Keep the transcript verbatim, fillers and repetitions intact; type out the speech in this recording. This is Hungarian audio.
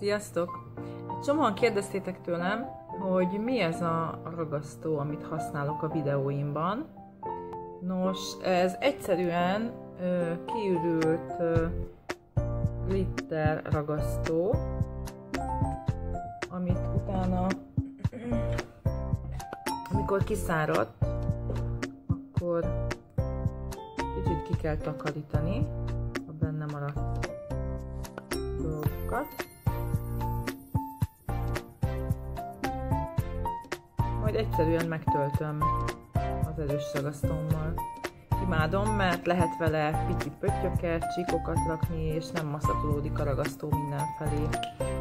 Sziasztok! Egy csomóan kérdeztétek tőlem, hogy mi ez a ragasztó, amit használok a videóimban. Nos, ez egyszerűen ö, kiürült ö, glitter ragasztó, amit utána, amikor kiszáradt, akkor kicsit ki kell takarítani a benne maradt dolgokat. Majd egyszerűen megtöltöm az erős ragasztómmal. Imádom, mert lehet vele pici pöttyöket, csíkokat rakni, és nem maszatolódik a ragasztó mindenfelé.